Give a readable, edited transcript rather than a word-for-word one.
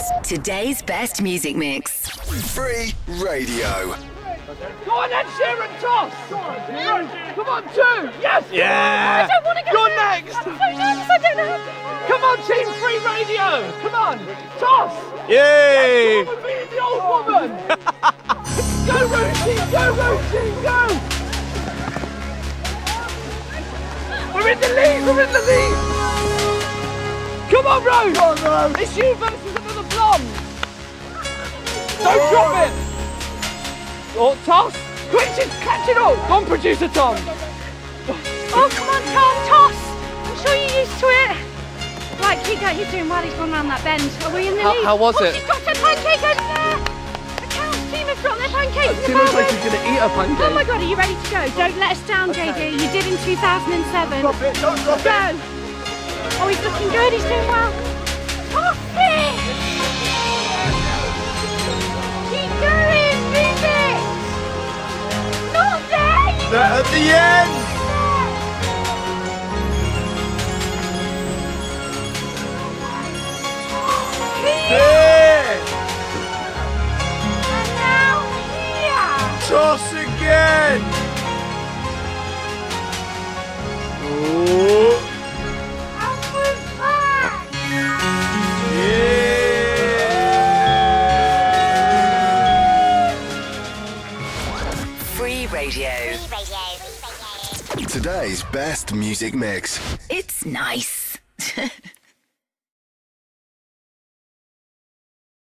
Today's best music mix. Free radio. Go on then, Sheeran, toss! Come on, 2! Yes! Yeah! I don't want to go. You're next! I'm so nervous, I don't know. Come on, Team Free Radio! Come on! Toss! Yay! Yes, being the old woman! Go, Rosie! Go, Rosie! Go! We're in the lead! We're in the lead! Come on, Rose! Come on, Rose! It's you versus another blonde! Don't drop it! Oh, toss! Quick, she's catching up! Go on, producer Tom! Oh, come on, Tom, toss! I'm sure you're used to it. Right, keep going, you're doing well, he's gone round that bend. Are we in the lead? How was it? She's dropped her pancake over there! The Cows team has dropped their pancakes. She looks like she's going to eat a pancake. Oh my God, are you ready to go? Don't let us down, JD. You did in 2007. Don't drop it, don't drop Go! it! Oh, he's looking good, he's doing well. Toss it! Keep going, move it! Not there! At the end! Here! And now here! Toss again! Oh! And we're back! Yeah! Free radio. Today's best music mix. It's nice.